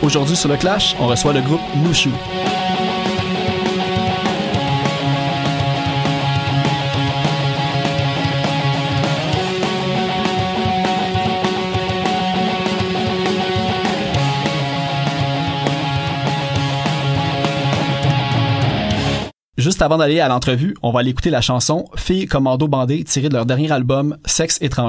Aujourd'hui sur le Clash, on reçoit le groupe Mushu. Juste avant d'aller à l'entrevue, on va aller écouter la chanson « Filles commando bandées » tirée de leur dernier album « Sexe étranger ».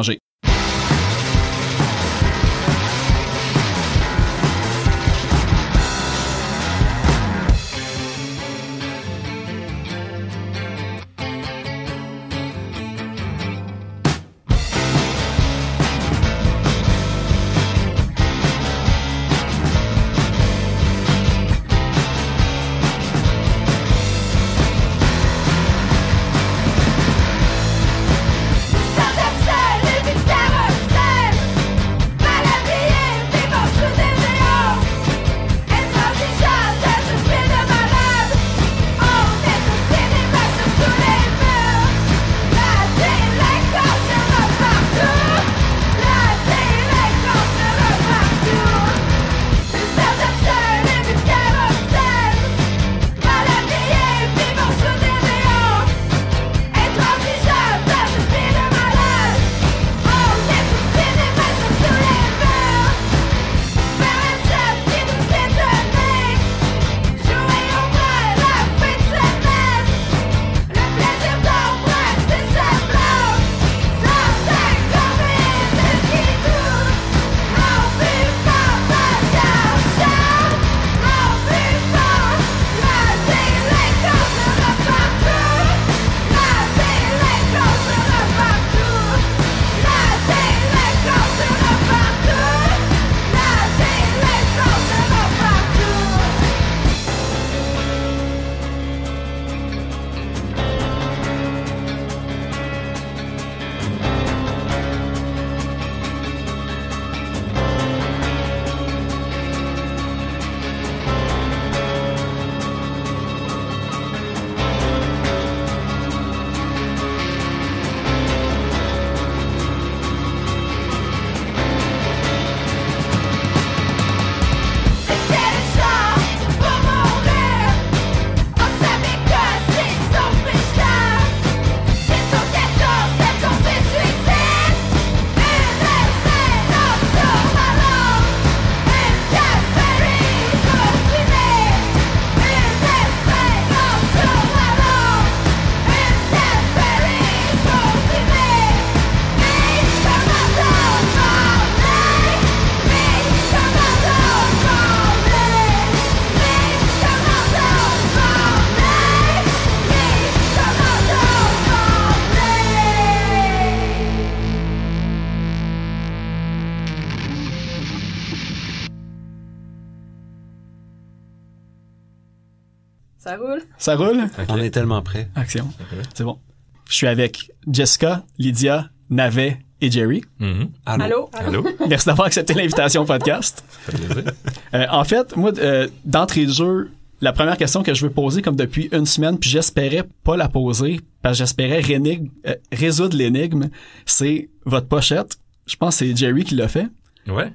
Ça roule? Ça roule? Okay. On est tellement prêts. Action. Okay. C'est bon. Je suis avec Jessica, Lydia, Navet et Jerry. Mm-hmm. Allô. Allô. Merci d'avoir accepté l'invitation au podcast. Ça fait plaisir. En fait, moi, d'entrée de jeu, la première question que je veux poser comme depuis une semaine, puis j'espérais pas la poser, parce que j'espérais résoudre l'énigme, c'est votre pochette. Je pense que c'est Jerry qui l'a fait. Ouais.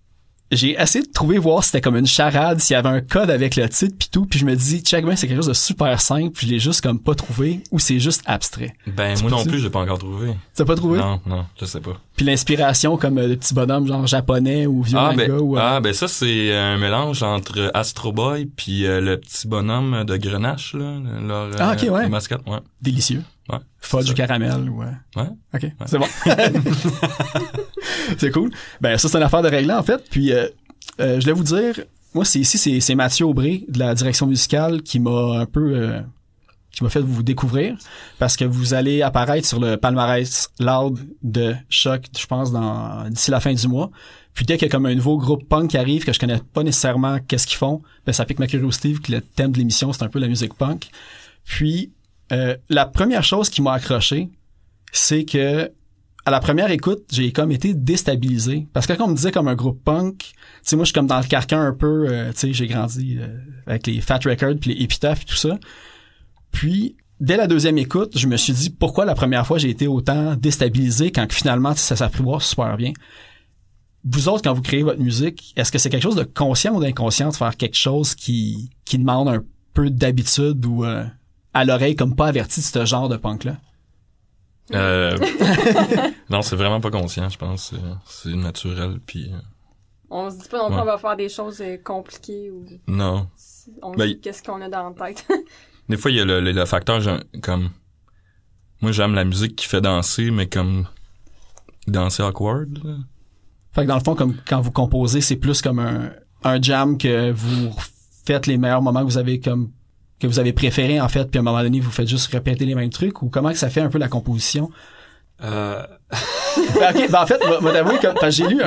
J'ai essayé de trouver, voir si c'était comme une charade, s'il y avait un code avec le titre pis tout, puis je me dis, check ben, c'est quelque chose de super simple, puis je l'ai juste comme pas trouvé, ou c'est juste abstrait. Ben, moi non plus, j'ai pas encore trouvé. T'as pas trouvé? Non, je sais pas. Puis l'inspiration comme des petits bonhommes genre japonais ou vieux manga ou... ben ça, c'est un mélange entre Astro Boy puis le petit bonhomme de Grenache, là, leur ok, ouais. mascotte, ouais. Délicieux. Ouais. Fudge du caramel, ouais. Ouais. OK, ouais. C'est bon. C'est cool. Ben, ça, c'est une affaire de règlement, en fait. Puis, je voulais vous dire, moi, c'est Mathieu Aubry de la direction musicale qui m'a un peu... qui m'a fait vous découvrir parce que vous allez apparaître sur le palmarès Loud de Choc, je pense, d'ici la fin du mois. Puis dès qu'il y a comme un nouveau groupe punk qui arrive que je connais pas nécessairement qu'est-ce qu'ils font, ben ça pique ma curiosité vu que le thème de l'émission, c'est un peu la musique punk. Puis la première chose qui m'a accroché, c'est que à la première écoute, j'ai comme été déstabilisé. Parce que quand on me disait comme un groupe punk, tu sais, moi, je suis comme dans le carcan un peu, tu sais, j'ai grandi avec les Fat Records puis les Epitaph et tout ça. Puis, dès la deuxième écoute, je me suis dit pourquoi la première fois j'ai été autant déstabilisé quand finalement ça s'apprivoise super bien. vous autres, quand vous créez votre musique, est-ce que c'est quelque chose de conscient ou d'inconscient de faire quelque chose qui demande un peu d'habitude ou à l'oreille comme pas averti de ce genre de punk-là? Non, c'est vraiment pas conscient, je pense. C'est naturel, puis... On se dit pas non plus qu'on va faire des choses compliquées ou... Non. On sait qu'est-ce qu'on a dans la tête. Des fois, il y a le facteur, comme... Moi, j'aime la musique qui fait danser, mais comme... Danser awkward, là. Fait que dans le fond, comme quand vous composez, c'est plus comme un jam que vous faites les meilleurs moments que vous avez préférés, en fait, puis à un moment donné, vous faites juste répéter les mêmes trucs, ou comment que ça fait un peu la composition? Ok, en fait, moi t'avouer que j'ai lu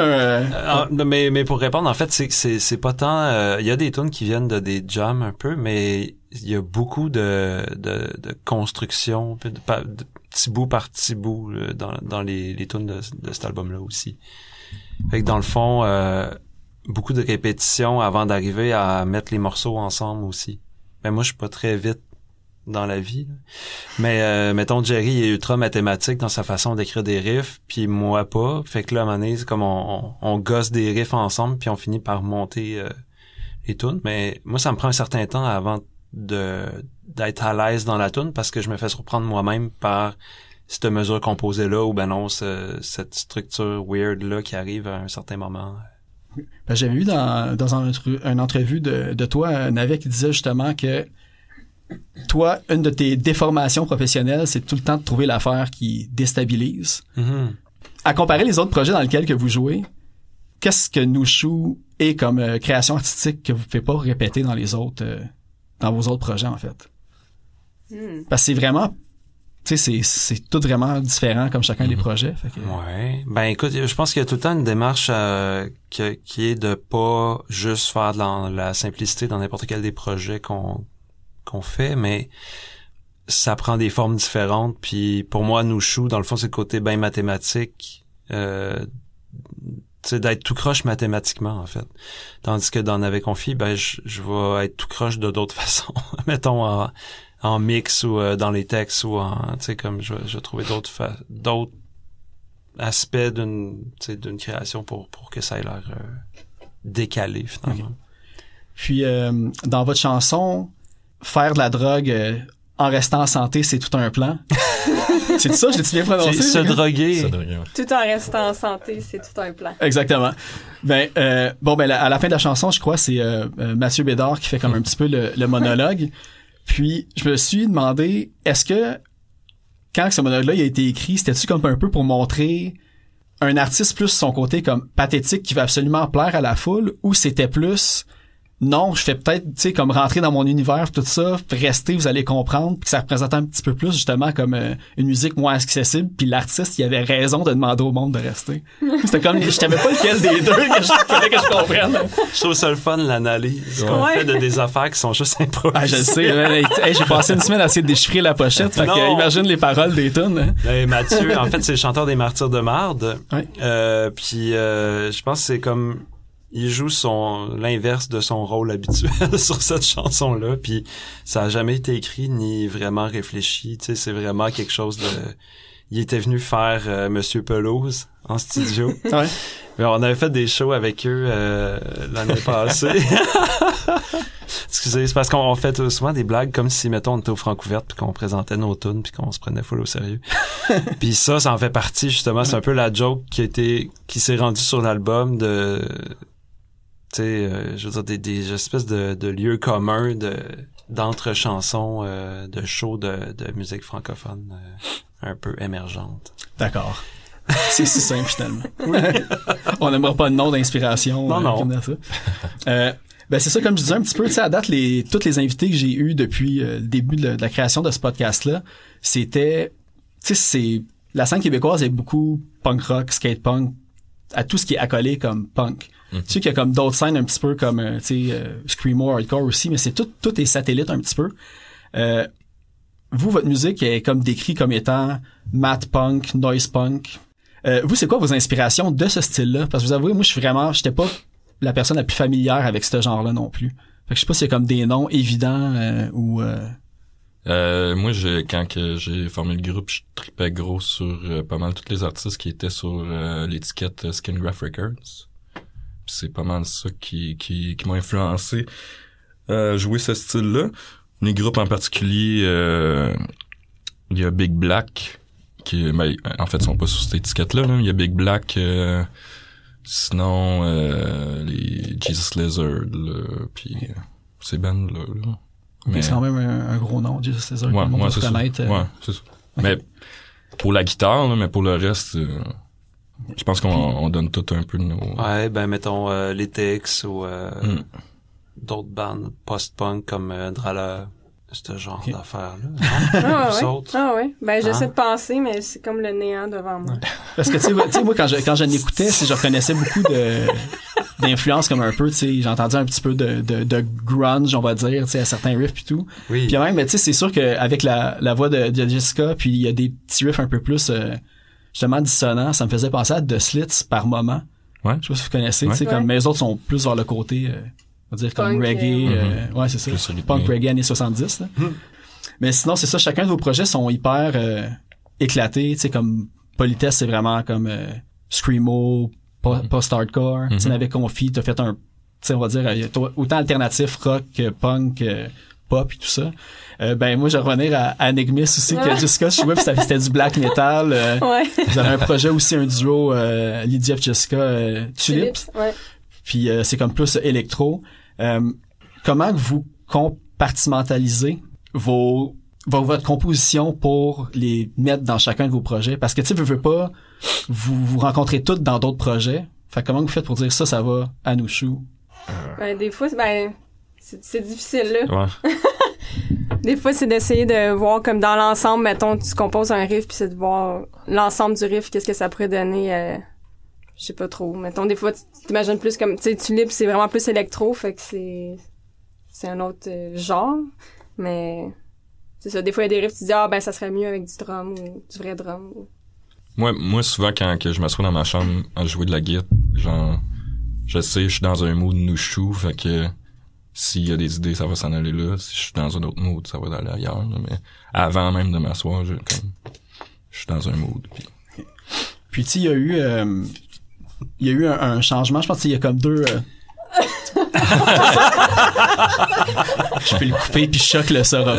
mais pour répondre, en fait, c'est pas tant, il y a des tunes qui viennent de des jams un peu, mais il y a beaucoup de construction, de petit bout par petit bout dans les tunes de cet album-là aussi. Fait que dans le fond, beaucoup de répétitions avant d'arriver à mettre les morceaux ensemble aussi. Ben moi, je suis pas très vite dans la vie, là. Mais mettons, Jerry est ultra mathématique dans sa façon d'écrire des riffs, puis moi pas. Fait que là, à un moment donné, c'est comme on gosse des riffs ensemble, puis on finit par monter les tunes. Mais moi, ça me prend un certain temps avant d'être à l'aise dans la tune, parce que je me fais surprendre moi-même par cette mesure composée-là, ou ben non, cette structure weird-là qui arrive à un certain moment. Ben, j'avais vu dans une entrevue de toi, Navet, qui disait justement que toi, une de tes déformations professionnelles, c'est tout le temps de trouver l'affaire qui déstabilise. Mm-hmm. À comparer les autres projets dans lesquels que vous jouez, qu'est-ce que Nouchou est comme création artistique que vous ne pouvez pas répéter dans les autres, dans vos autres projets, en fait? Parce que c'est vraiment, tu sais, c'est tout vraiment différent comme chacun des projets. Fait que... Ouais. Ben écoute, je pense qu'il y a tout le temps une démarche qui est de pas juste faire de la simplicité dans n'importe quel des projets qu'on fait, mais ça prend des formes différentes. Puis pour moi, Nouchou, dans le fond, c'est le côté bien mathématique, tu sais, d'être tout croche mathématiquement, en fait. Tandis que dans Navet Confi, ben je vais être tout croche de d'autres façons. Mettons en mix ou dans les textes, ou tu sais, comme je vais trouver d'autres aspects d'une création pour que ça ait l'air décalé, finalement. Okay. Puis dans votre chanson, faire de la drogue en restant en santé, c'est tout un plan. C'est ça, je l'ai bien prononcé? Se droguer. Ouais. Tout en restant en santé, c'est tout un plan. Exactement. Ben à la fin de la chanson, je crois, c'est Mathieu Bédard qui fait comme un petit peu le monologue. Puis je me suis demandé, est-ce que quand ce monologue-là il a été écrit, c'était-tu comme un peu pour montrer un artiste plus son côté comme pathétique qui va absolument plaire à la foule, ou c'était plus non, je fais peut-être, tu sais, comme rentrer dans mon univers, tout ça, rester, vous allez comprendre, puis que ça représentait un petit peu plus, justement, comme une musique moins accessible, puis l'artiste, il avait raison de demander au monde de rester. C'était comme, je savais pas lequel des deux que fallait que je comprenne. Je trouve ça le fun, l'analyse qu'on fait de des affaires qui sont juste improvisées. Ah, je le sais. J'ai passé une semaine à essayer de déchiffrer la pochette, fait que imagine les paroles des tunes. Hein. Mathieu, en fait, c'est le chanteur des Martyrs de Marde. Ouais. Puis je pense que c'est comme... Il joue l'inverse de son rôle habituel sur cette chanson-là, puis ça a jamais été écrit ni vraiment réfléchi. Tu sais, c'est vraiment quelque chose de... Il était venu faire Monsieur Pelouse en studio. Ouais. Mais on avait fait des shows avec eux l'année passée. Excusez, c'est parce qu'on fait souvent des blagues comme si, mettons, on était au Francouverte puis qu'on présentait nos tunes puis qu'on se prenait full au sérieux. Puis ça en fait partie, justement. C'est un peu la joke qui s'est rendue sur l'album de... Tu sais, je veux dire, des espèces de lieux communs d'entre chansons, de shows de musique francophone un peu émergente. D'accord. C'est si simple, finalement. On n'aimera pas de nom d'inspiration. Non. Ben c'est ça, comme je disais un petit peu, tu sais, à date, tous les invités que j'ai eus depuis le début de la création de ce podcast-là, c'était, tu sais, la scène québécoise est beaucoup punk rock, skate punk, à tout ce qui est accolé comme punk. Tu sais qu'il y a comme d'autres scènes un petit peu comme, tu sais, screamo, hardcore aussi, mais c'est tout est satellite un petit peu. Vous, votre musique est comme décrit comme étant math punk, noise punk. Vous, c'est quoi vos inspirations de ce style-là? Parce que vous avouez, moi, j'étais pas la personne la plus familière avec ce genre-là non plus. Fait que je sais pas s'il y a comme des noms évidents ou Moi, quand j'ai formé le groupe, je tripais gros sur pas mal tous les artistes qui étaient sur l'étiquette Skin Graph Records. Puis c'est pas mal ça qui m'a influencé jouer ce style-là. Les groupes en particulier, il y a Big Black, qui en fait, ils sont pas sur cette étiquette-là. Là. Il y a Big Black, sinon les Jesus Lizard, puis ces bandes-là. Là. Mais c'est quand même un gros nom, Jesus Lizard. Ouais, c'est ça. Ouais, c'est ça. Okay. Mais pour la guitare, là, mais pour le reste, je pense qu'on donne tout un peu de nos... Ouais, ben mettons les TX ou d'autres bandes post-punk comme Drala, ce genre d'affaires-là. Ouais. Ben j'essaie de penser, mais c'est comme le néant devant moi. Parce que tu sais, moi quand je l'écoutais, je reconnaissais beaucoup d'influence comme un peu, tu sais, j'ai entendu un petit peu de grunge, on va dire, tu sais, à certains riffs puis tout. Oui. Puis même, tu sais, c'est sûr qu'avec la voix de Jessica, puis il y a des petits riffs un peu plus justement dissonants, ça me faisait penser à The Slits par moment. Ouais. Je sais pas si vous connaissez, tu sais, comme mais les autres sont plus vers le côté on va dire comme punk, reggae, ouais, c'est ça. Punk reggae années 70 là. Mais sinon, c'est ça, chacun de vos projets sont hyper éclatés, tu sais, comme Politesse, c'est vraiment comme screamo, post-hardcore. Tu sais, avec Confi, t'as fait un, tu sais, on va dire, autant alternatif, rock, punk, pop et tout ça. Ben, moi, je vais revenir à Enigmis aussi, que Jessica, je vois, puis c'était du black metal. Ouais. Vous avez un projet aussi, un duo, Lydia et Jessica, Tulips. Ouais. Puis c'est comme plus électro. Comment vous compartimentalisez votre composition pour les mettre dans chacun de vos projets? Parce que, tu sais, veux pas, vous rencontrez toutes dans d'autres projets. Fait que comment vous faites pour dire ça va à Nushu? Ben, des fois, c'est difficile, là. Ouais. Des fois, c'est d'essayer de voir comme dans l'ensemble, mettons, tu composes un riff, puis c'est de voir l'ensemble du riff, qu'est-ce que ça pourrait donner, je sais pas trop. Mettons, des fois, tu t'imagines plus comme, tu sais, Tulip, c'est vraiment plus électro, fait que c'est un autre genre, mais c'est ça. Des fois, il y a des riffs, tu dis, ben, ça serait mieux avec du drum ou du vrai drum. Moi, souvent, quand que je m'assois dans ma chambre à jouer de la guitare, genre, je sais, je suis dans un mood Nushu, fait que s'il y a des idées, ça va s'en aller là. Si je suis dans un autre mood, ça va aller ailleurs. Là. Mais avant même de m'asseoir, je suis dans un mood. Puis tu sais, il y a eu un changement. Je pense qu'il y a comme deux... Je peux le couper puis choc le sera.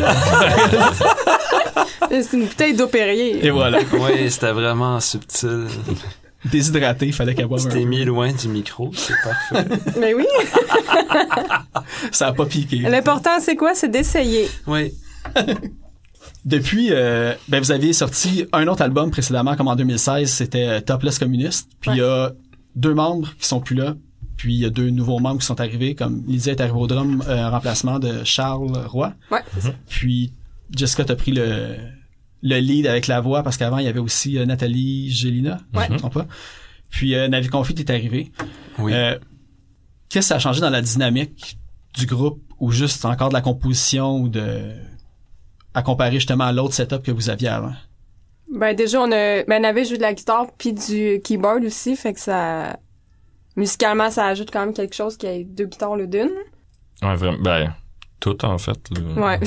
C'est une bouteille d'eau Perrier. Et voilà. Oui, c'était vraiment subtil. Déshydraté, il fallait qu'elle boive un peu. C'était mis loin du micro, c'est parfait. Mais oui. Ça a pas piqué. L'important, c'est quoi? C'est d'essayer. Oui. Depuis, vous aviez sorti un autre album précédemment, comme en 2016, c'était Topless Communist. Puis il y a 2 membres qui sont plus là. Puis il y a 2 nouveaux membres qui sont arrivés, comme Lydia est arrivée au drum en remplacement de Charles Roy. Ouais, c'est ça. Puis Jessica t'a pris le lead avec la voix, parce qu'avant, il y avait aussi Nathalie Gélina, ouais. je ne me trompe pas. Puis Navi Confit est arrivé. Oui. Qu'est-ce que ça a changé dans la dynamique du groupe, ou juste encore de la composition, ou à comparer justement à l'autre setup que vous aviez avant? Ben déjà, on avait joué de la guitare puis du keyboard aussi, fait que ça... Musicalement, ça ajoute quand même quelque chose qu'il y ait 2 guitares le d'une. Ouais, vraiment. Ben, tout en fait. Là. Ouais.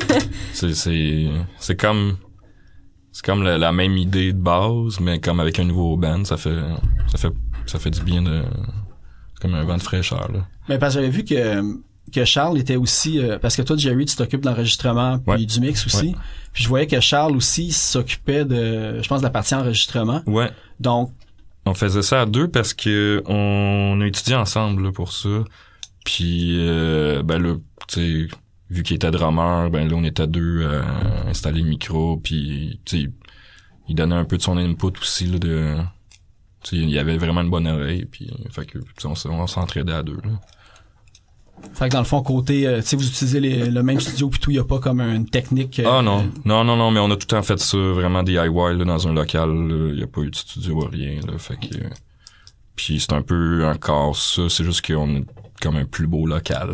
c'est comme la même idée de base, mais comme avec un nouveau band, ça fait du bien comme un vent de fraîcheur, là. Mais parce que j'avais vu que Charles était aussi, parce que toi, Jerry, tu t'occupes de l'enregistrement puis du mix aussi. Ouais. Puis je voyais que Charles aussi s'occupait de la partie enregistrement. Ouais. Donc, on faisait ça à 2 parce que on a étudié ensemble là, pour ça. Puis là, tu sais, vu qu'il était drummer, ben là on était à 2 à installer le micro, puis tu sais, il donnait un peu de son input aussi là, de, tu sais, il y avait vraiment une bonne oreille, puis fait que on s'entraidait à 2 là. Fait que dans le fond, côté, tu sais, vous utilisez le même studio pis tout, il y a pas comme une technique... non, mais on a tout le temps fait ça, vraiment DIY, là, dans un local, il y a pas eu de studio, rien, là, fait que... Puis c'est un peu encore ça, c'est juste qu'on a comme un plus beau local.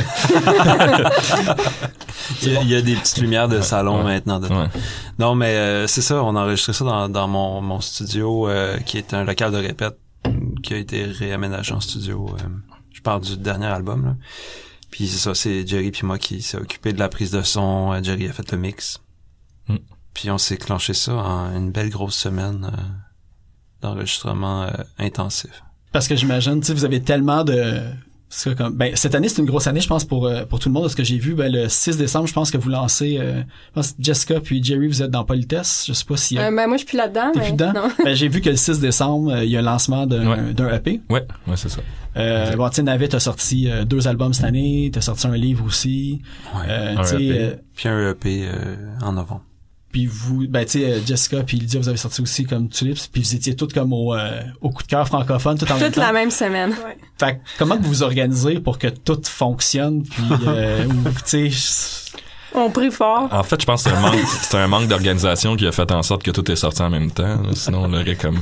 il y a des petites lumières de salon maintenant. Ouais. Non, mais c'est ça, on a enregistré ça dans mon studio, qui est un local de répète, qui a été réaménagé en studio... Je parle du dernier album, là. Puis c'est ça, c'est Jerry puis moi qui s'est occupé de la prise de son. Jerry a fait le mix. Puis on s'est clenché ça en une belle grosse semaine d'enregistrement intensif. Parce que j'imagine, tu sais, vous avez tellement de... cette année, c'est une grosse année, je pense, pour tout le monde. De ce que j'ai vu, le 6 décembre, je pense que vous lancez... je pense que Jessica puis Jerry, vous êtes dans Politesse. Je sais pas si... moi, je suis plus là-dedans. T'es plus dedans? Non. J'ai vu que le 6 décembre, il y a un lancement d'un EP. Ouais, c'est ça. Bon, tu sais, Navet, t'as sorti 2 albums cette année, t'as sorti un livre aussi. Ouais, un EP. Puis un EP en novembre. Puis vous, tu sais, Jessica puis Lydia, vous avez sorti aussi comme Tulips, puis vous étiez toutes comme au coup de cœur francophone, tout en même temps. Toute la même semaine. Ouais. Fait que comment que vous vous organisez pour que tout fonctionne, puis tu sais... On prie fort. En fait, je pense que c'est un manque d'organisation qui a fait en sorte que tout est sorti en même temps. Là. Sinon, on l'aurait comme...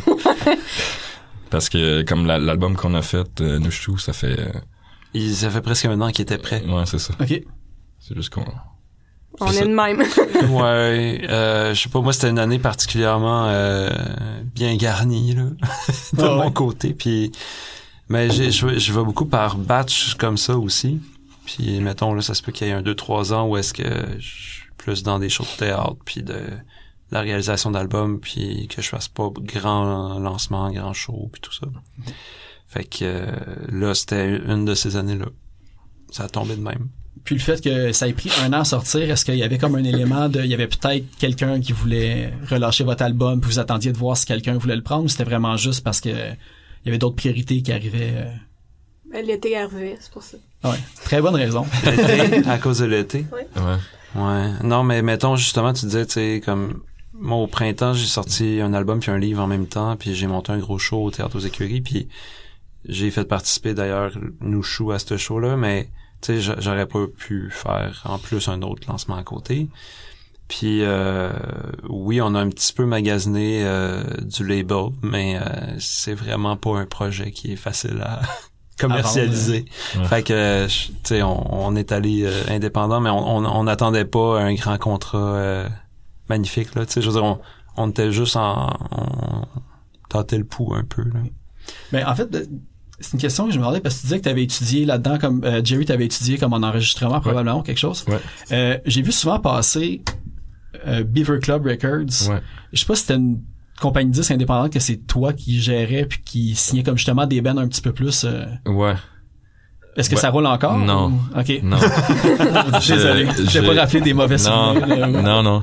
Parce que comme l'album qu'on a fait, Nushu, ça fait... Ça fait presque un an qu'il était prêt. Ouais, c'est ça. OK. C'est juste qu'on... On est de même. Ouais, je sais pas, moi c'était une année particulièrement bien garnie là de mon côté, puis mais je vais beaucoup par batch comme ça aussi. Puis mettons là, ça se peut qu'il y ait 2-3 ans où est-ce que je suis plus dans des shows de théâtre puis de la réalisation d'albums puis que je fasse pas grand lancement, grand show puis tout ça. Fait que là, c'était une de ces années-là. Ça a tombé de même. Puis le fait que ça ait pris 1 an à sortir, est-ce qu'il y avait comme un élément il y avait peut-être quelqu'un qui voulait relâcher votre album, puis vous attendiez de voir si quelqu'un voulait le prendre, ou c'était vraiment juste parce que il y avait d'autres priorités qui arrivaient? L'été arrivait, c'est pour ça. Ouais, très bonne raison. L'été, à cause de l'été? Oui. Ouais. Non, mais mettons, justement, tu disais, tu sais, comme, moi, au printemps, j'ai sorti un album puis un livre en même temps, puis j'ai monté un gros show au Théâtre aux Écuries, puis j'ai fait participer, d'ailleurs, Nushu à ce show-là, mais tu sais, j'aurais pas pu faire en plus un autre lancement à côté. Puis oui, on a un petit peu magasiné du label, mais c'est vraiment pas un projet qui est facile à commercialiser. Fait que tu sais, on est allé indépendant, mais on n'attendait pas un grand contrat magnifique là. Tu sais, je veux dire, on était juste on tâtait le pouls un peu là. Mais en fait, c'est une question que je me demandais parce que tu disais que tu avais étudié là-dedans comme Jerry t'avait étudié comme en enregistrement probablement quelque chose. Ouais. J'ai vu souvent passer Beaver Club Records. Ouais. Je sais pas si c'était une compagnie de disques indépendante que c'est toi qui gérais puis qui signait comme justement des bands un petit peu plus. Ouais. Est-ce que ça roule encore? Non. Ou... OK. Non. Désolé. J'ai pas rappelé des mauvais souvenirs. Non.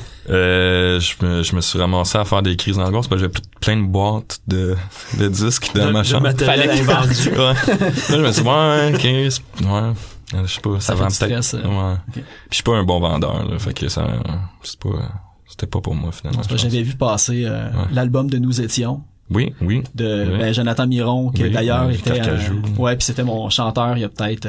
Je me suis ramassé à faire des crises d'angoisse parce que j'avais plein de boîtes de disques dans ma chambre. Fallait invendu. Ouais. Là, je me suis dit, ouais, je sais pas, ça vend peut-être. Ouais. Okay. Puis je suis pas un bon vendeur, là, fait que c'était pas pour moi finalement. J'avais vu passer l'album de Nous étions. Oui. De Jonathan Miron, qui d'ailleurs était puis c'était mon chanteur il y a peut-être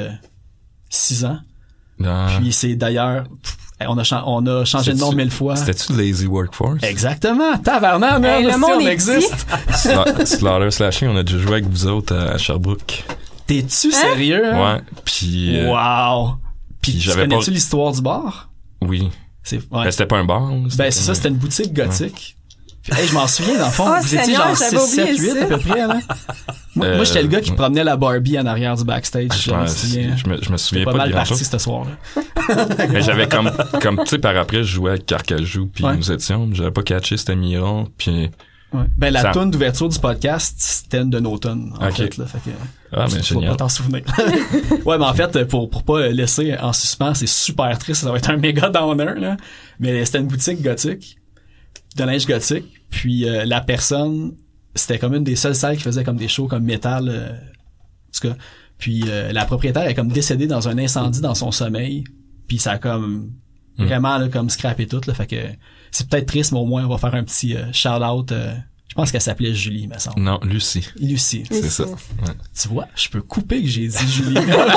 6 ans. Puis c'est d'ailleurs on a changé de nom 1000 fois. C'était-tu Lazy Workforce? Exactement. Tabarnak, man. Le monde on existe. Slaughter Slashing, on a déjà joué avec vous autres à Sherbrooke. T'es-tu sérieux? Ouais. Puis. Wow. Puis connais-tu l'histoire du bar? Oui. Ben, c'était pas un bar. C'est ça, c'était une boutique gothique. Puis, je m'en souviens, dans le fond, vous étiez genre 6, 7, 8 à peu près, là. Moi, j'étais le gars qui promenait la Barbie en arrière du backstage. Je me souviens pas mal de parti ce soir-là. Mais j'avais comme tu sais, par après, je jouais avec Carcajou, puis Nous étions, j'avais pas catché, c'était Miron, puis... Ouais. Ben, la toune d'ouverture du podcast, c'était une de nos tunes, en fait, là. Fait que, mais tu vas pas t'en souvenir. Ouais, mais en fait, pour pas laisser en suspens, c'est super triste, ça va être un méga downer, là. Mais c'était une boutique gothique, de linge gothique, puis la personne, c'était comme une des seules salles qui faisait comme des shows comme métal, en tout cas. Puis la propriétaire est comme décédée dans un incendie dans son sommeil, puis ça a comme vraiment là, comme scrappé tout, là. Fait que c'est peut-être triste, mais au moins on va faire un petit shout-out. Je pense qu'elle s'appelait Julie, me semble. Non, Lucie. C'est ça. Ouais. Tu vois, je peux couper que j'ai dit Julie.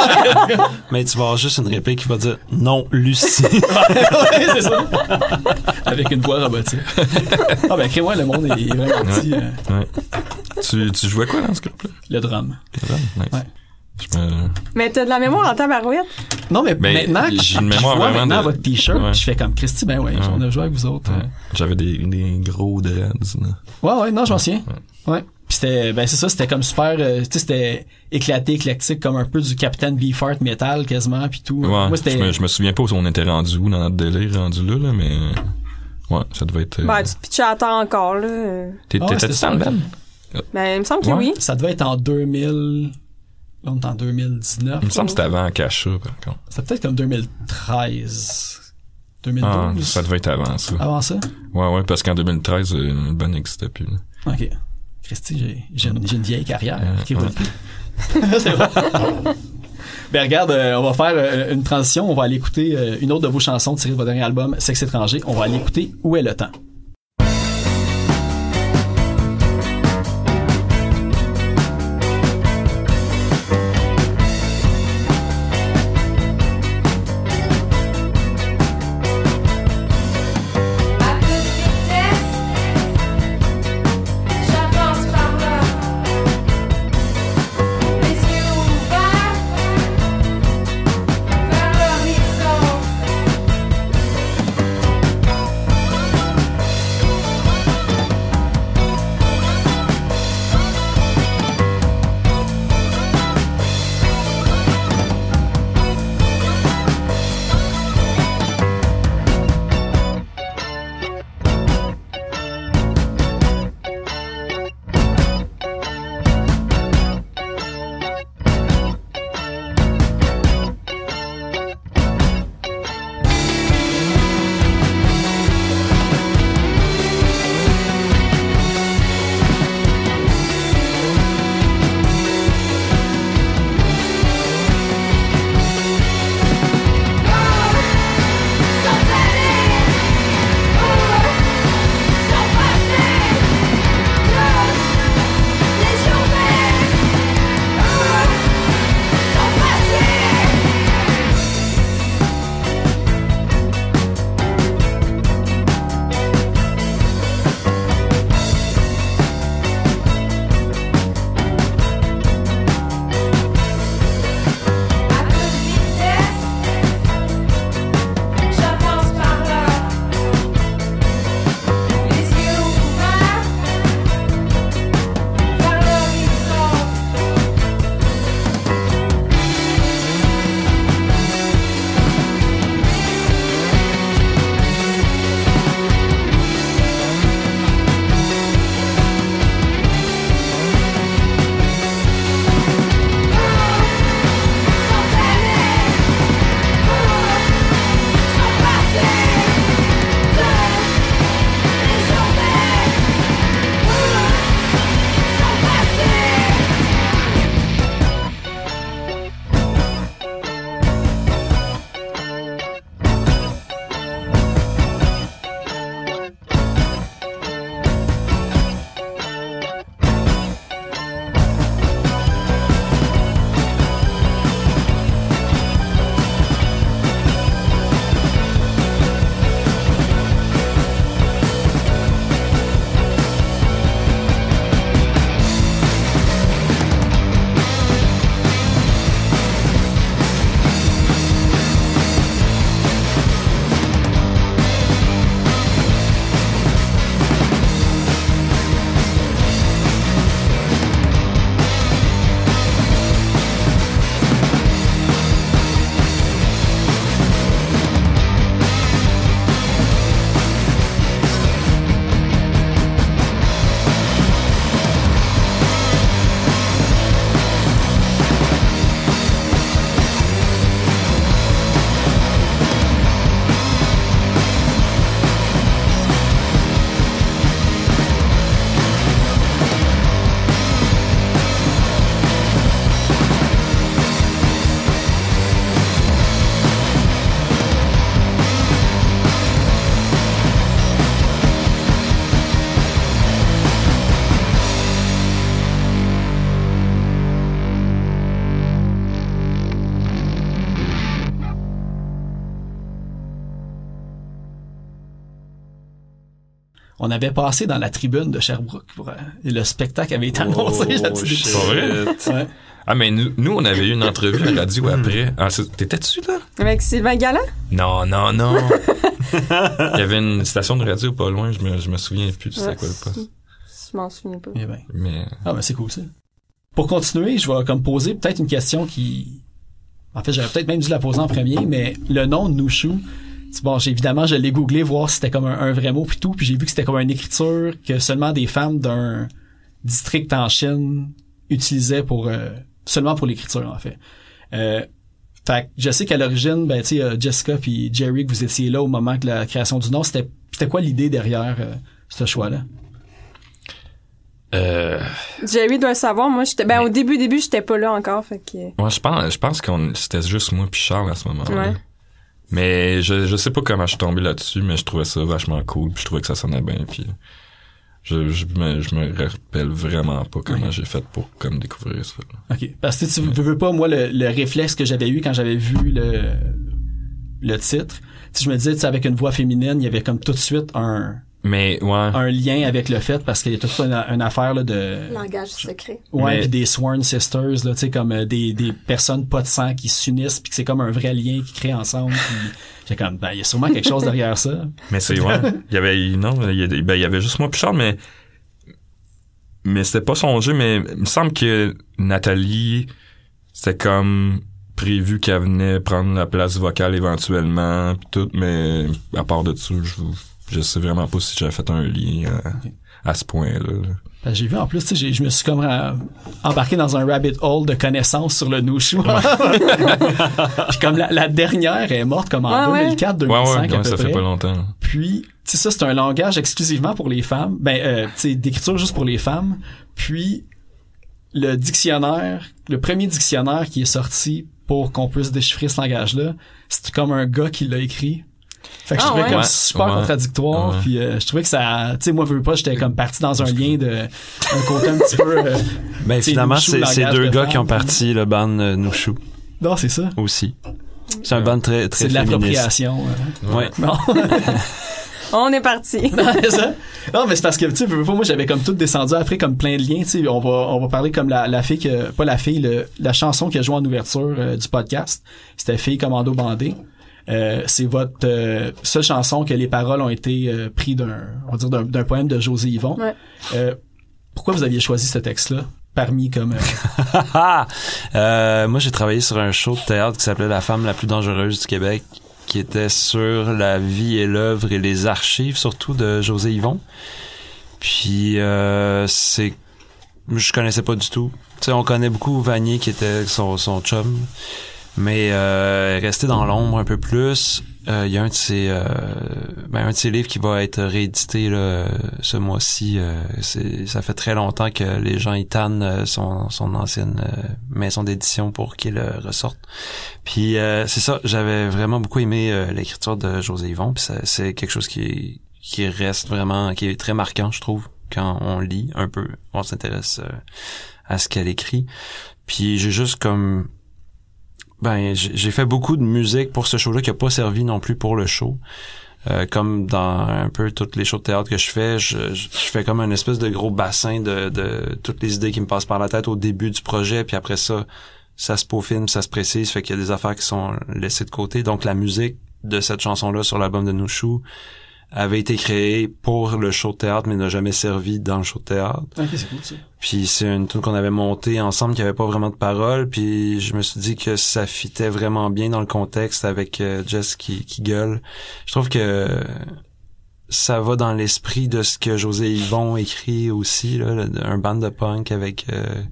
Mais tu vas avoir juste une réplique qui va dire non, Lucie. Ouais, c'est ça. Avec une voix robotique. Ah ben, crée-moi, le monde est vraiment petit. Ouais. Tu jouais quoi dans ce groupe-là? Le drum. Nice. Ouais. Mais t'as de la mémoire en tabarouette? Non, mais maintenant, j'ai une mémoire vois vraiment maintenant votre t-shirt, puis je fais comme Christy, on a joué avec vous autres. J'avais des gros dreads, là. Ouais, non, je m'en souviens. Ouais. Puis Puis c'est ça, c'était comme super, tu sais, c'était éclectique, comme un peu du Captain Beefheart Metal quasiment, puis tout. Ouais, Moi, c'était... je me souviens pas où on était rendu où dans notre délire rendu là, mais ouais, ça devait être... Ben, tu te pitchais à terre encore, là. T'étais-tu dans le band? Ben, il me semble que oui. Ça devait être en 2000... Là, on est en 2019. Il me semble que c'était avant Akasha, par contre. C'était peut-être comme 2013... 2012. Ah, ça devait être avant ça. Avant ça? Ouais, parce qu'en 2013, le band n'existait plus. Là. OK. Christy, j'ai une vieille carrière. Okay, c'est vrai. Ben regarde, on va faire une transition. On va aller écouter une autre de vos chansons tirées de votre dernier album, Sexe étranger. On va aller écouter Où est le temps? On avait passé dans la tribune de Sherbrooke et le spectacle avait été annoncé. Ouais. Ah, mais nous, on avait eu une entrevue à la radio après. Ah, t'étais-tu là? Avec Sylvain Galland? Non. Il y avait une station de radio pas loin, je me souviens plus de c'était quoi le poste. Je m'en souviens pas. Eh ben. Mais Ah, ben, c'est cool, ça. Pour continuer, je vais comme poser peut-être une question qui... En fait, j'aurais peut-être même dû la poser en premier, mais le nom de Nushu, bon, évidemment, je l'ai googlé, voir si c'était comme un vrai mot puis tout, puis j'ai vu que c'était comme une écriture que seulement des femmes d'un district en Chine utilisaient pour... seulement pour l'écriture, en fait. Fait que je sais qu'à l'origine, ben, tu sais, Jessica puis Jerry, que vous étiez là au moment de la création du nom, c'était quoi l'idée derrière ce choix-là? Jerry doit le savoir. Moi, au début, j'étais pas là encore, fait que... Moi, je pense que c'était juste moi puis Charles à ce moment-là. Ouais. Mais je sais pas comment je suis tombé là-dessus, mais je trouvais ça vachement cool, puis je trouvais que ça sonnait bien, puis je me rappelle vraiment pas comment j'ai fait pour comme découvrir ça. OK. Parce que tu veux pas, moi, le réflexe que j'avais eu quand j'avais vu le titre, si je me disais, tu sais, avec une voix féminine, il y avait comme tout de suite un lien avec le fait, parce qu'il y a toute une affaire là, de langage secret. Ouais, puis des sworn sisters là, tu sais, comme des personnes pas de sang qui s'unissent, puis que c'est comme un vrai lien qui crée ensemble. Puis j'ai comme il y a sûrement quelque chose derrière ça. Mais c'est il y avait juste moi puis Charles, mais c'était pas songé, mais il me semble que Nathalie, c'était comme prévu qu'elle venait prendre la place vocale éventuellement puis tout, mais à part de ça, je sais vraiment pas si j'avais fait un lien à ce point-là. J'ai vu en plus, tu sais, je me suis comme embarqué dans un rabbit hole de connaissances sur le Nushu. Puis comme la dernière est morte comme en 2004, 2005 à peu ça près. fait pas longtemps. Puis, tu sais, ça c'est un langage exclusivement pour les femmes. Tu sais, d'écriture juste pour les femmes. Puis le premier dictionnaire qui est sorti pour qu'on puisse déchiffrer ce langage-là, c'est comme un gars qui l'a écrit. Fait que je trouvais comme super contradictoire, puis je trouvais que ça, tu sais, moi veux pas, j'étais comme parti dans un lien un côté un petit peu ben finalement c'est deux gars qui ont parti le band Nushu. Non, c'est ça. Aussi. C'est un band très très c'est de l'appropriation. Ouais. Non. On est parti. Non, c'est ça. Non, mais c'est parce que tu sais, moi j'avais comme tout descendu après comme plein de liens, tu sais, on va parler comme la fille la chanson qui a joué en ouverture du podcast, c'était Fille Commando Bandée. C'est votre seule chanson que les paroles ont été prises d'un poème de José Yvon. Ouais. Pourquoi vous aviez choisi ce texte-là parmi comme moi j'ai travaillé sur un show de théâtre qui s'appelait La femme la plus dangereuse du Québec, qui était sur la vie et l'œuvre et les archives surtout de José Yvon. Puis je connaissais pas du tout. Tu sais, on connaît beaucoup Vanier qui était son chum. Mais rester dans l'ombre un peu plus. Il y a un de ses livres qui va être réédité là, ce mois-ci. Ça fait très longtemps que les gens y tannent son ancienne maison d'édition pour qu'il ressorte. Puis c'est ça, j'avais vraiment beaucoup aimé l'écriture de José Yvon. Puis c'est quelque chose qui reste vraiment, qui est très marquant, je trouve, quand on lit un peu, on s'intéresse à ce qu'elle écrit. Puis j'ai juste comme j'ai fait beaucoup de musique pour ce show-là qui a pas servi non plus pour le show. Comme dans un peu toutes les shows de théâtre que je fais, je fais comme un espèce de gros bassin de toutes les idées qui me passent par la tête au début du projet, puis après ça se peaufine, ça se précise, fait qu'il y a des affaires qui sont laissées de côté. Donc la musique de cette chanson-là sur l'album de Nushu avait été créée pour le show de théâtre, mais n'a jamais servi dans le show de théâtre. Ok, c'est cool ça. Puis c'est une tune qu'on avait montée ensemble qui avait pas vraiment de paroles, puis je me suis dit que ça fitait vraiment bien dans le contexte avec Jess qui gueule. Je trouve que ça va dans l'esprit de ce que José Yvon écrit aussi, là, un band de punk avec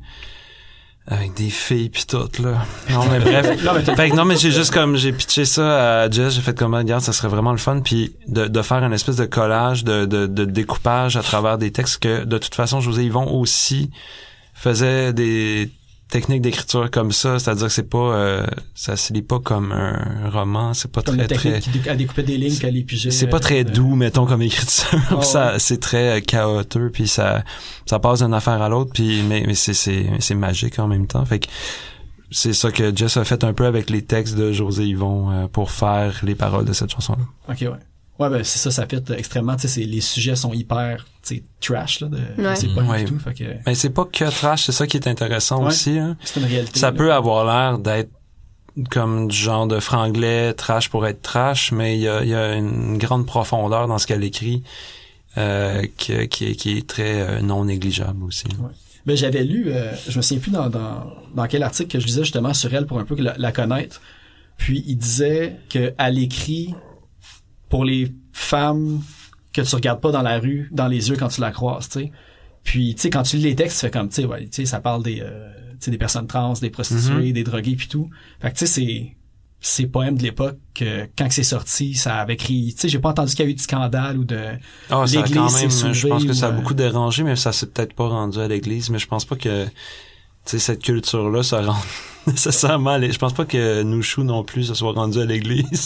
des filles pis tout, là. Non, mais bref. mais j'ai pitché ça à Jess, j'ai fait comme, regarde, ça serait vraiment le fun, puis de faire une espèce de collage, de découpage à travers des textes que, de toute façon, José Yvon aussi faisait des techniques d'écriture comme ça, c'est-à-dire que c'est pas, ça se lit pas comme un roman, c'est pas comme très, à découper des lignes qu'à les piger. C'est pas très doux, mettons, comme écriture. Ouais. C'est très chaotique, puis ça passe d'une affaire à l'autre, puis mais c'est magique en même temps. Fait que c'est ça que Jess a fait un peu avec les textes de José Yvon pour faire les paroles de cette chanson-là. Ok, ouais. Ouais, ben c'est ça fait extrêmement, tu sais, les sujets sont hyper, tu sais, trash là, c'est pas du tout, fait que. Mais c'est pas que trash, c'est ça qui est intéressant aussi. Hein. C'est une réalité. Ça peut avoir l'air d'être comme du genre de franglais trash pour être trash, mais il y a une grande profondeur dans ce qu'elle écrit. qui est très non négligeable aussi. Ouais. Ben, j'avais lu, je me souviens plus dans quel article que je lisais justement sur elle pour un peu la connaître. Puis il disait que à l'écrit, pour les femmes que tu regardes pas dans la rue, dans les yeux quand tu la croises, tu sais. Puis tu sais, quand tu lis les textes, tu fais comme, tu sais, ça parle des personnes trans, des prostituées, des drogués puis tout. Fait que tu sais, ces poèmes de l'époque, quand c'est sorti, ça avait crié, tu sais, j'ai pas entendu qu'il y a eu de scandale ou de l'église quand s'est même, soulevée. je pense que ça a ou, beaucoup dérangé, mais ça s'est peut-être pas rendu à l'église, mais je pense pas que, tu sais, cette culture-là, ça rend nécessairement, je pense pas que Nouchou non plus se soit rendu à l'église.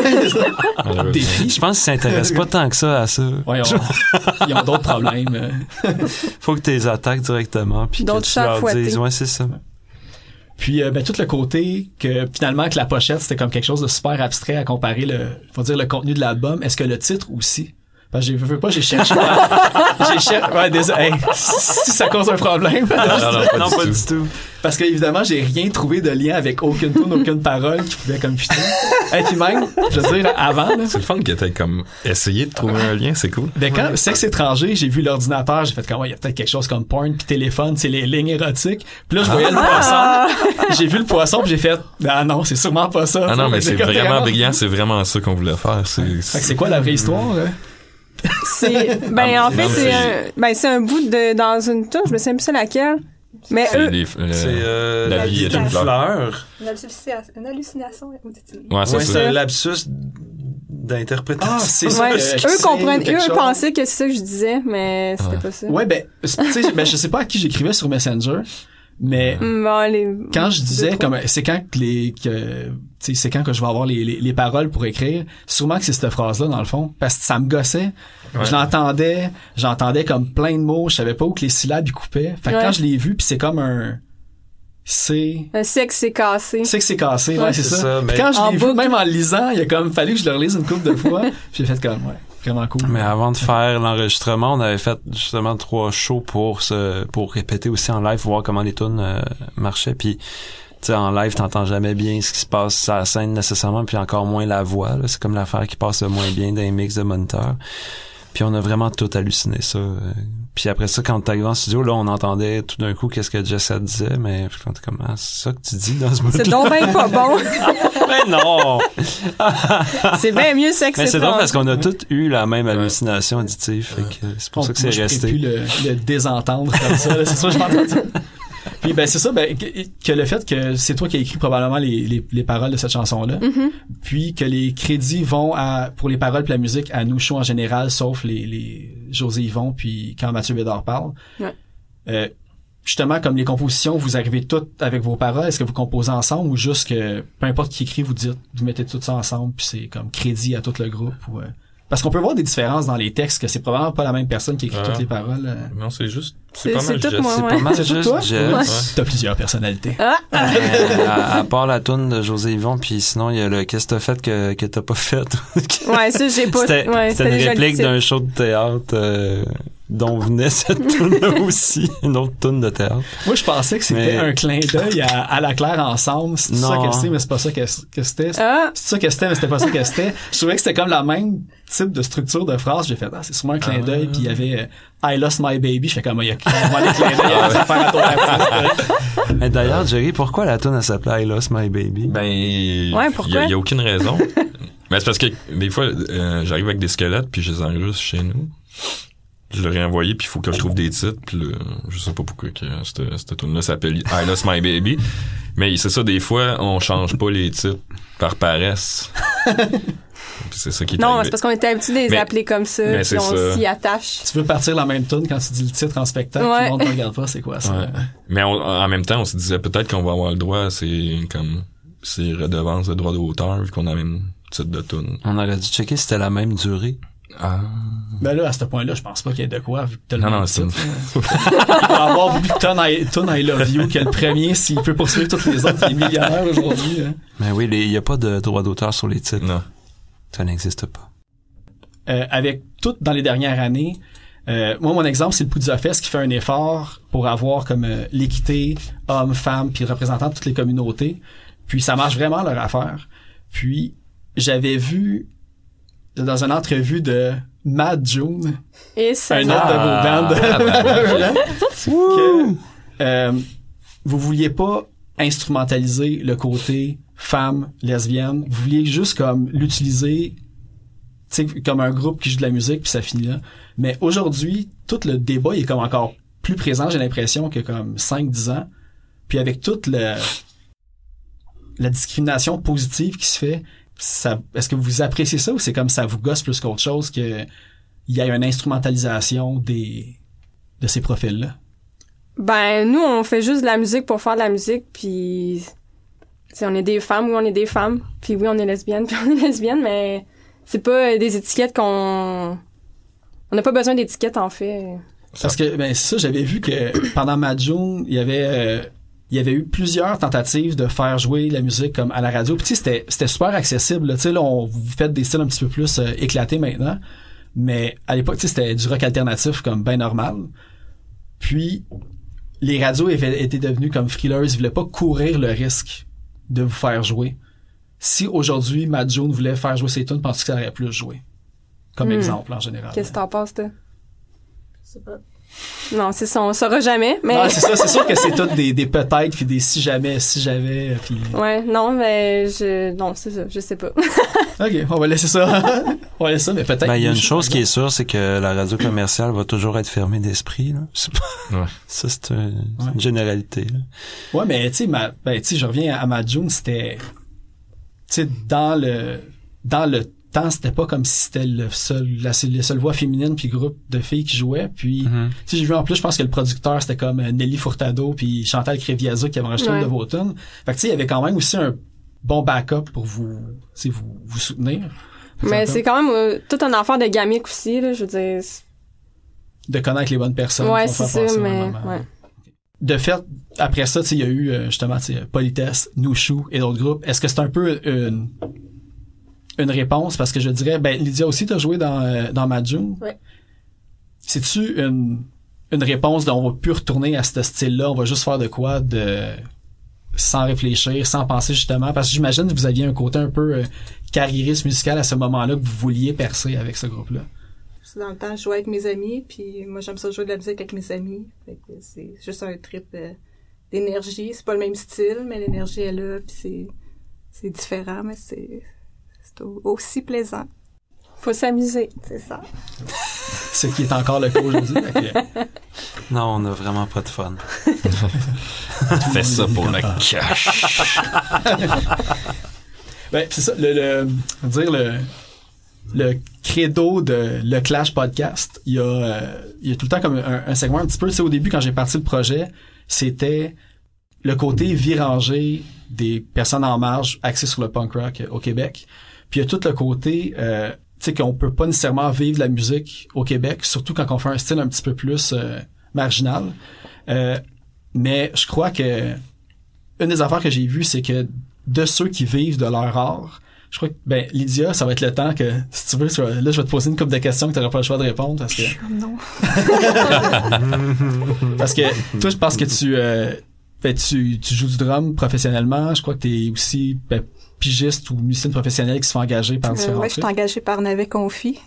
Je pense qu'ils s'intéressent pas tant que ça à ça. Ouais, ils ont d'autres problèmes. Faut que tu les attaques directement, puis que D'autres tu chats leur fouettés. dises, ouais, c'est ça. Puis tout le côté que finalement que la pochette c'était comme quelque chose de super abstrait à comparer le contenu de l'album. Est-ce que le titre aussi? Parce que j'ai cherché. Ouais, désolé. Hey, si ça cause un problème. Non, pas du tout. Parce que évidemment, j'ai rien trouvé de lien avec aucune tune, aucune parole qui pouvait comme putain. Et puis même, je veux dire, avant, là. C'est le fun que t'aies comme essayé de trouver un lien, c'est cool. Ben quand Sexe étranger, j'ai vu l'ordinateur, j'ai fait comme, ouais, il y a peut-être quelque chose comme porn puis téléphone, c'est les lignes érotiques. Puis là, je voyais le poisson. J'ai vu le poisson puis j'ai fait, ah non, c'est sûrement pas ça. Ah non, mais c'est vraiment brillant, c'est vraiment ça qu'on voulait faire. Fait que c'est quoi la vraie histoire, là? C'est, en fait, c'est un bout dans une touche, je me souviens plus c'est laquelle. Mais eux, la vie est une fleur. Une hallucination. Ouais, c'est un lapsus d'interprétation. Ah, c'est ça. Eux pensaient que c'est ça que je disais, mais c'était pas ça. Ouais, tu sais, je sais pas à qui j'écrivais sur Messenger, mais quand je disais c'est quand que je vais avoir les paroles pour écrire, sûrement que c'est cette phrase-là dans le fond, parce que ça me gossait. Ouais. J'entendais comme plein de mots, je savais pas où que les syllabes ils coupaient. Fait que quand je l'ai vu, puis c'est comme un sexe c'est cassé. Sexe c'est cassé, ouais, c'est ça. Mais quand je l'ai vu, même en le lisant, il a comme fallu que je le relise une couple de fois. J'ai fait comme vraiment cool. Mais avant de faire l'enregistrement, on avait fait justement 3 shows pour répéter aussi en live, voir comment les tunes marchaient. Puis tu sais, en live, t'entends jamais bien ce qui se passe à la scène nécessairement, puis encore moins la voix. Là. C'est comme l'affaire qui passe le moins bien dans les mix de moniteur. Puis on a vraiment tout halluciné ça. Puis après ça, quand t'es arrivé en studio, là, on entendait tout d'un coup qu'est-ce que Jessa disait, mais quand t'es comme, c'est ça que tu dis dans ce bout-là? C'est donc bien pas bon. Mais non! C'est bien mieux sexe. Mais c'est drôle parce qu'on a tous eu la même hallucination auditive. Fait que c'est pour ça que c'est resté. Je ne plus le désentendre comme ça. Là, c'est ça que j'ai entendu. Puis c'est ça que le fait que c'est toi qui as écrit probablement les paroles de cette chanson-là, puis que les crédits vont pour les paroles et la musique à Nouchou en général, sauf les José Yvon puis quand Mathieu Bédard parle. Ouais. Justement, comme les compositions, vous arrivez toutes avec vos paroles, est-ce que vous composez ensemble ou juste que peu importe qui écrit, vous mettez tout ça ensemble puis c'est comme crédit à tout le groupe ou parce qu'on peut voir des différences dans les textes que c'est probablement pas la même personne qui écrit toutes les paroles. Non, c'est juste c'est pas mal tout moi, c'est pas mal juste toi? Ouais. T'as plusieurs personnalités. À part la toune de José Yvon, puis sinon il y a le qu'est-ce que t'as fait que t'as pas fait. Ouais, ça j'ai pas. C'était une réplique d'un show de théâtre dont venait cette toune-là aussi, une autre toune de théâtre. Moi, je pensais que c'était un clin d'œil à la Claire ensemble. C'est ça que c'était, mais c'est pas ça que c'était. C'est ça que c'était, mais c'était pas ça que c'était. Je trouvais que c'était comme la même type de structure de phrase. J'ai fait, c'est sûrement un clin d'œil, puis il y avait I lost my baby. Je fais comme, il y a clairement des clins d'œil à faire à toi. Mais d'ailleurs, Jerry, pourquoi la toune elle s'appelait I lost my baby? Pourquoi? Il y a aucune raison. Mais c'est parce que des fois, j'arrive avec des squelettes, puis je les enregistre chez nous. Je l'aurais envoyé, puis il faut que je trouve des titres. Puis là, je sais pas pourquoi que cette tune-là s'appelle I Lost My Baby. Mais c'est ça, des fois, on change pas les titres par paresse. Puis c'est ça qui est Non, arrivé. c'est parce qu'on était habitué de les appeler comme ça, puis on s'y attache. Tu veux partir la même tune quand tu dis le titre en spectacle, tout le monde ne regarde pas, c'est quoi ça? Ouais. Mais en même temps, on se disait peut-être qu'on va avoir le droit à ces redevances de droits d'auteur, vu qu'on a le même titre de tune. On aurait dû checker si c'était la même durée. Ben là, à ce point-là, je pense pas qu'il y ait de quoi, vu que t'as le non, titre. Il va avoir vu que Tune I Love You, qui est le premier, s'il peut poursuivre toutes les autres, il est millionnaire aujourd'hui. Hein. Mais oui, il y a pas de droit d'auteur sur les titres. Non. Ça n'existe pas. Avec tout dans les dernières années, moi, mon exemple, c'est le Poudza Fest qui fait un effort pour avoir comme l'équité hommes, femmes, puis représentant de toutes les communautés. Puis ça marche vraiment leur affaire. Puis j'avais vu dans une entrevue de Mad June, Et ça. un autre de vos bandes, que vous vouliez pas instrumentaliser le côté femme, lesbienne. Vous vouliez juste comme l'utiliser, tu sais, comme un groupe qui joue de la musique puis ça finit là. Mais aujourd'hui, tout le débat il est comme encore plus présent, j'ai l'impression, que comme 5-10 ans. Puis avec toute la discrimination positive qui se fait, est-ce que vous appréciez ça ou c'est comme ça vous gosse plus qu'autre chose que il y a une instrumentalisation de ces profils-là? Ben, nous, on fait juste de la musique pour faire de la musique, puis t'sais, on est des femmes, oui, on est des femmes, puis oui, on est lesbiennes, puis on est lesbiennes, mais c'est pas des étiquettes on n'a pas besoin d'étiquettes, en fait. Parce que, ben, c'est ça, j'avais vu que pendant Mad June, il y avait eu plusieurs tentatives de faire jouer la musique comme à la radio. Puis tu sais, c'était super accessible. Tu sais, là, vous faites des styles un petit peu plus éclatés maintenant. Mais à l'époque, tu sais, c'était du rock alternatif comme ben normal. Puis, les radios étaient devenues comme frileuses. Ils voulaient pas courir le risque de vous faire jouer. Si aujourd'hui, Mad June voulait faire jouer ses tunes, pensez que ça aurait plus joué. Comme exemple, en général. Qu'est-ce que t'en penses, toi? Je sais pas. Non, c'est ça, on saura jamais, mais... Non, c'est ça, c'est sûr que c'est tout des peut-être, puis des si jamais, si j'avais, puis... Ouais, non, mais non, c'est ça, je sais pas. OK, on va laisser ça. On va laisser ça, mais peut-être... Ben, il y a une chose qui est sûre, c'est que la radio commerciale va toujours être fermée d'esprit, là. Ouais. Ça, c'est une généralité, là. Ouais, mais tu sais, je reviens à Mad June, c'était... Tu sais, dans le temps, c'était pas comme si c'était les seules voix féminines puis groupe de filles qui jouaient. Puis, tu sais, j'ai vu en plus, je pense que le producteur, c'était comme Nelly Furtado puis Chantal Creviazza qui avaient enregistré une de vos tunes. Fait que tu sais, il y avait quand même aussi un bon backup pour vous soutenir. Mais c'est quand même toute une affaire de gamique aussi, là, je veux dire. De connaître les bonnes personnes. Ouais, c'est ça, mais... Ouais. De fait, après ça, tu sais, il y a eu justement, tu sais, Politesse, Nouchou et d'autres groupes. Est-ce que c'est un peu une réponse? Parce que je dirais, ben, Lydia aussi, t'as joué dans Mad June. Ouais. C'est-tu une réponse dont on va plus retourner à ce style-là, on va juste faire de quoi sans réfléchir, sans penser justement, parce que j'imagine que vous aviez un côté un peu carriériste musical à ce moment-là que vous vouliez percer avec ce groupe-là. Dans le temps, je jouais avec mes amis, puis moi, j'aime ça jouer de la musique avec mes amis. Fait que c'est juste un trip d'énergie. C'est pas le même style, mais l'énergie est là, puis c'est différent, mais c'est aussi plaisant. Faut s'amuser. C'est ça. Ce qui est encore le cas aujourd'hui. Non, on n'a vraiment pas de fun. Fais ça pour le cash. Ben, c'est ça, le credo de le Clash Podcast, il y a tout le temps comme un segment un petit peu, tu sais, au début, quand j'ai parti le projet, c'était le côté virangé des personnes en marge axées sur le punk rock au Québec. Puis il y a tout le côté, tu sais, qu'on peut pas nécessairement vivre la musique au Québec, surtout quand on fait un style un petit peu plus marginal. Mais je crois que une des affaires que j'ai vues, c'est que de ceux qui vivent de leur art, je crois que, ben, Lydia, ça va être le temps que, si tu veux, là, je vais te poser une couple de questions que tu n'auras pas le choix de répondre parce que... Non. Parce que, toi, je pense que tu joues du drum professionnellement. Je crois que tu es aussi, pigiste ou musicienne professionnelle qui se fait engager par différents Ouais, je suis engagée par Navet Confi.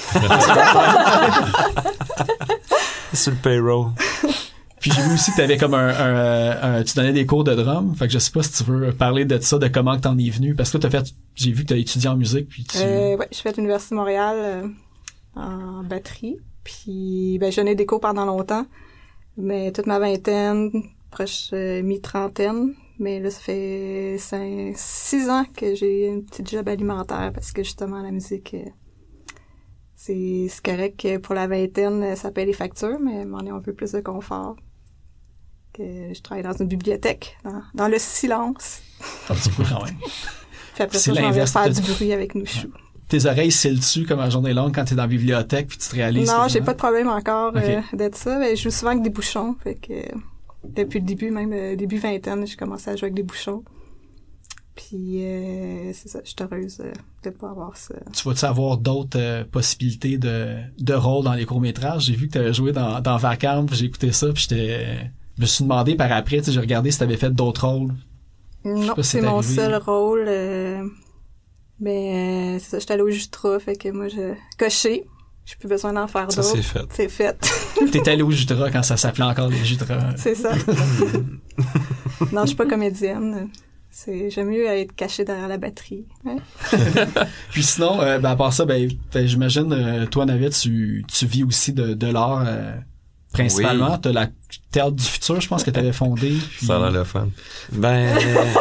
Sur le payroll. Puis j'ai vu aussi que t'avais comme tu donnais des cours de drum. Fait que je sais pas si tu veux parler de ça, de comment que t'en es venu. Parce que là, j'ai vu que t'as étudié en musique. Puis Ouais, je fais l'Université de Montréal en batterie. Puis ben, je donnais des cours pendant longtemps. Mais toute ma vingtaine, proche mi-trentaine. Mais là, ça fait 6 ans que j'ai une petite job alimentaire parce que justement, la musique, c'est correct que pour la vingtaine, ça paie les factures, mais m'en est un peu plus de confort. Que je travaille dans une bibliothèque, dans le silence. Un petit peu quand même. Puis après ça, je m'en vais faire du bruit avec Nouchou. Tes oreilles s'illent-tu comme la journée longue quand t'es dans la bibliothèque puis tu te réalises? Non, j'ai pas de problème encore Okay. d'être ça. Mais je joue souvent avec des bouchons. Fait que depuis le début, même début vingtaine, j'ai commencé à jouer avec des bouchons. Puis c'est ça, je suis heureuse de pas avoir ça. Tu vas-tu avoir d'autres possibilités de rôle dans les courts-métrages? J'ai vu que tu avais joué dans Vacamp, j'ai écouté ça, puis je me suis demandé par après, tu sais, j'ai regardé si tu avais fait d'autres rôles. Non, c'est mon seul rôle. Mais c'est ça, j'étais allée au Justra, fait que moi, je coché. j'ai plus besoin d'en faire Ça, d'autres. c'est fait. C'est fait. T'es allé au Judra quand ça s'appelait encore les Judra. C'est ça. Non, je suis pas comédienne. J'aime mieux être cachée derrière la batterie. Ouais. Puis sinon, à part ça, j'imagine, toi, Navid, tu vis aussi de l'art principalement. Oui. T'as la Théâtre du Futur, je pense que t'avais fondé. Puis... Ça a l'air le fun. Ben,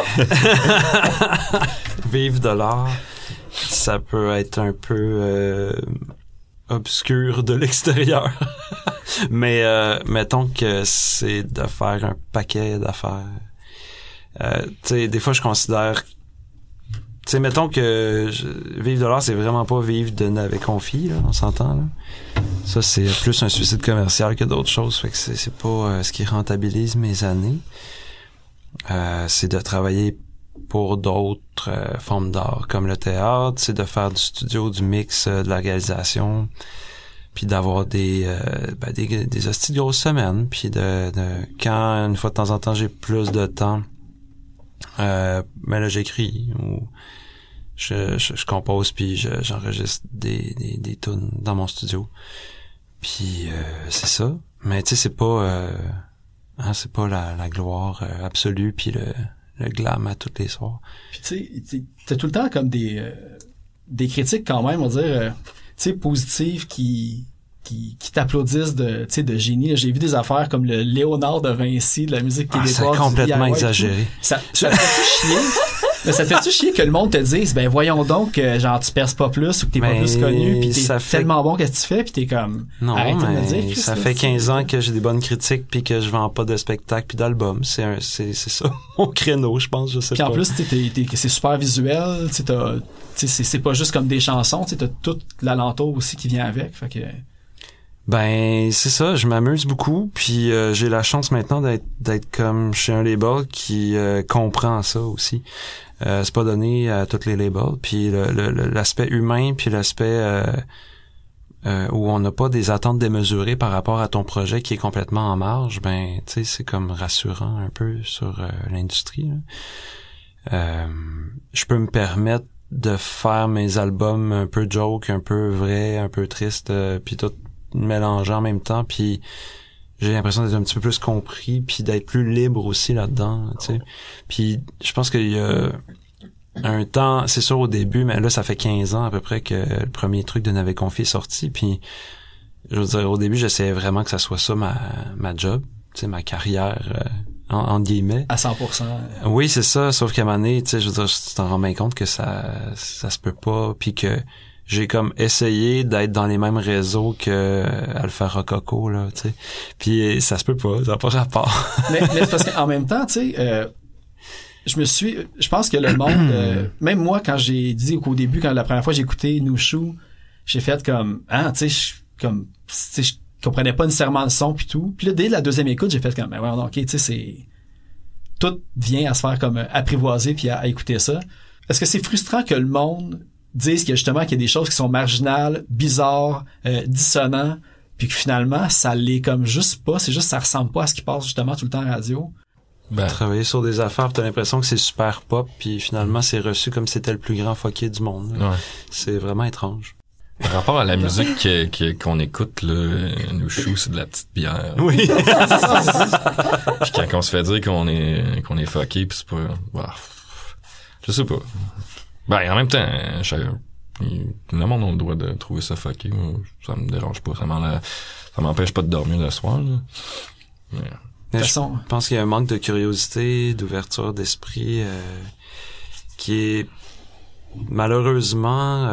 vivre de l'art, ça peut être un peu obscur de l'extérieur. Mais mettons que c'est de faire un paquet d'affaires. Tu sais, des fois, je considère... Tu sais, mettons que vivre de l'art, c'est vraiment pas vivre de navet confit, là, on s'entend, là. Ça, c'est plus un suicide commercial que d'autres choses. Fait que c'est pas ce qui rentabilise mes années. C'est de travailler pour d'autres formes d'art, comme le théâtre, c'est de faire du studio, du mix, de la réalisation, puis d'avoir des hosties de grosses semaines, puis de quand, une fois de temps en temps, j'ai plus de temps, mais là, j'écris, ou je compose, puis j'enregistre des tunes dans mon studio. Puis c'est ça. Mais tu sais, c'est pas la gloire absolue, puis le glam à tous les soirs. Puis tu sais, t'as tout le temps comme des critiques quand même, on va dire, tu sais, positives qui t'applaudissent de génie. J'ai vu des affaires comme le Léonard de Vinci, de la musique québécoise. C'est complètement exagéré. Ça te fait-tu chier? Mais ça te fait-tu chier que le monde te dise, ben voyons donc, genre tu perces pas plus ou que t'es pas plus connu, pis t'es tellement bon qu'est-ce que tu fais, pis t'es comme non, arrête de me dire. Chris, ça fait 15 ans que j'ai des bonnes critiques puis que je vends pas de spectacles puis d'albums. C'est ça mon créneau, je pense, je sais pas. Puis en plus, c'est super visuel, c'est pas juste comme des chansons, t'as tout l'alentour aussi qui vient avec, fait que... Ben, c'est ça, je m'amuse beaucoup, puis j'ai la chance maintenant d'être comme chez un label qui comprend ça aussi. C'est pas donné à tous les labels, puis l'aspect humain, puis l'aspect où on n'a pas des attentes démesurées par rapport à ton projet qui est complètement en marge, ben, tu sais, c'est comme rassurant un peu sur l'industrie. Je peux me permettre de faire mes albums un peu joke, un peu vrai, un peu triste, puis tout mélanger en même temps, puis j'ai l'impression d'être un petit peu plus compris, puis d'être plus libre aussi là-dedans, tu sais. Puis je pense qu'il y a un temps, c'est sûr au début, mais là ça fait 15 ans à peu près que le premier truc de Navet Confi est sorti, puis je veux dire, au début j'essayais vraiment que ça soit ça ma job, tu sais, ma carrière en guillemets. À 100%. Oui, c'est ça, sauf qu'à un moment donné, tu sais, je veux dire, tu t'en rends bien compte que ça se peut pas, puis que j'ai comme essayé d'être dans les mêmes réseaux que Alpha Rococo, là, tu sais. Puis ça se peut pas, ça n'a pas rapport. mais c'est parce qu'en même temps, tu sais, je pense que le monde, même moi, quand j'ai dit qu'au début, quand la première fois j'ai écouté Nouchou, j'ai fait comme, tu sais, je comprenais pas nécessairement le son puis tout. Puis là, dès la deuxième écoute, j'ai fait comme, ben ouais, ok, tu sais, c'est, tout vient à se faire comme apprivoiser puis à écouter ça. Est-ce que c'est frustrant que le monde disent qu'il y a des choses qui sont marginales, bizarres, dissonantes, puis que finalement, ça l'est comme juste pas, c'est juste ça ressemble pas à ce qui passe justement tout le temps à la radio. Ben, travailler sur des affaires, t'as l'impression que c'est super pop, puis finalement, c'est reçu comme si c'était le plus grand fucké du monde. Ouais. C'est vraiment étrange. Par rapport à la musique qu'on écoute, là, Nouchou, c'est de la petite bière. Oui. Puis quand on se fait dire qu'on est fucké, puis c'est pas... Bah, je sais pas. Ben, en même temps, le monde a le droit de trouver ça fucké. Ça me dérange pas. Ça m'empêche pas de dormir le soir, là. Mais je pense qu'il y a un manque de curiosité, d'ouverture d'esprit, qui est malheureusement,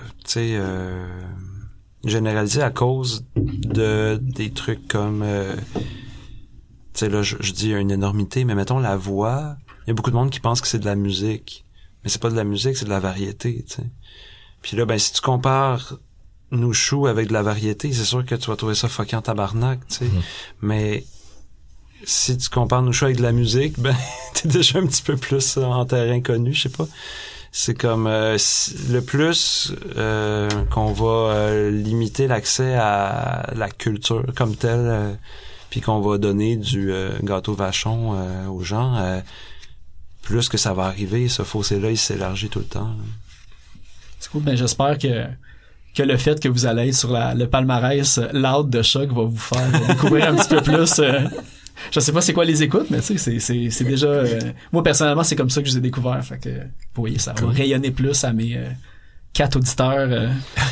généralisé à cause de des trucs comme, tu sais, là, je dis une énormité, mais mettons la voix. Il y a beaucoup de monde qui pense que c'est de la musique. Mais c'est pas de la musique, c'est de la variété, tu sais. Puis là, ben, si tu compares Nouchou avec de la variété, c'est sûr que tu vas trouver ça fucké en tabarnak, tu sais. Mais si tu compares Nouchou avec de la musique, ben, t'es déjà un petit peu plus en terrain connu, je sais pas. C'est comme le plus qu'on va limiter l'accès à la culture comme telle, puis qu'on va donner du gâteau vachon aux gens, plus que ça va arriver, ce fossé-là, il s'élargit tout le temps. C'est cool. Ben, j'espère que que le fait que vous allez être sur le palmarès loud de Choc va vous faire découvrir un petit peu plus. Je sais pas c'est quoi les écoutes, mais tu sais, c'est déjà... moi, personnellement, c'est comme ça que je les ai découverts. Fait que, vous voyez, ça va rayonner plus à mes 4 auditeurs.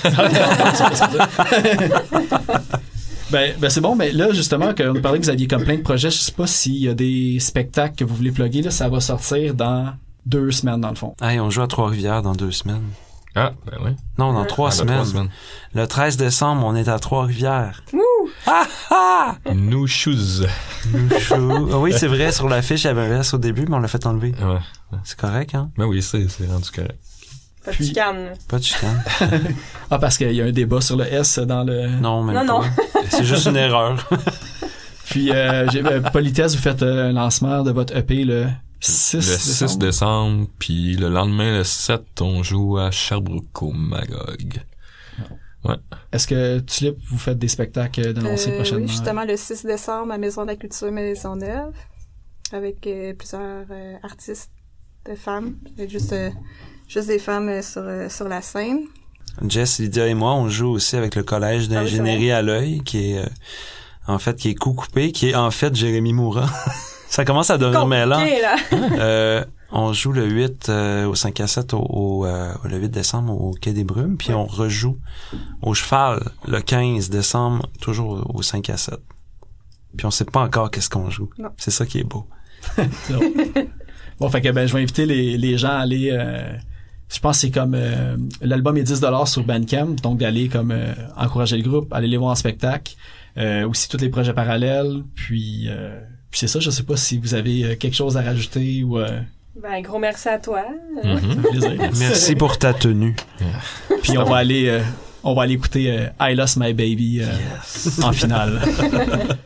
Ben c'est bon, mais là, justement, qu'on nous parlait que vous aviez comme plein de projets, je sais pas s'il y a des spectacles que vous voulez plugger, là, ça va sortir dans 2 semaines, dans le fond. Hey, on joue à Trois-Rivières dans 2 semaines. Ah, ben oui. Non, dans 3 semaines. 3 semaines. Le 13 décembre, on est à Trois-Rivières. Wouh! Ah ah! Nous shoes. Ah oui, c'est vrai, sur l'affiche, il y avait un S au début, mais on l'a fait enlever. Ouais. C'est correct, hein? Ben oui, c'est rendu correct. Pas de chicane. Pas de chicane. Ah, parce qu'il y a un débat sur le S dans le... Non, même Non, pas. C'est juste une erreur. Puis, Politesse, vous faites un lancement de votre EP le 6 décembre, puis le lendemain, le 7, on joue à Sherbrooke au Magog. Ouais. Est-ce que Tulip, vous faites des spectacles d'annoncer prochainement? Oui, justement, le 6 décembre à Maison de la Culture Maisonneuve, avec plusieurs artistes de femmes. Il y a juste des femmes sur la scène. Jess, Lydia et moi, on joue aussi avec le Collège d'ingénierie à l'œil, qui est en fait qui est coupé, qui est en fait Jérémy Moura. Ça commence à devenir mêlant. On joue le 8 au 5 à 7 le 8 décembre au Quai des Brumes, puis on rejoue au Cheval le 15 décembre, toujours au 5 à 7. Puis on sait pas encore qu'est-ce qu'on joue. Non. C'est ça qui est beau. Bon, fait que je vais inviter les gens à aller... je pense que c'est comme... l'album est 10$ sur Bandcamp, donc d'aller comme encourager le groupe, aller les voir en spectacle. Aussi tous les projets parallèles, puis c'est ça, je sais pas si vous avez quelque chose à rajouter ou... Ben, gros merci à toi. Ça fait plaisir. Merci pour ta tenue. Puis on va aller écouter I Lost My Baby en finale.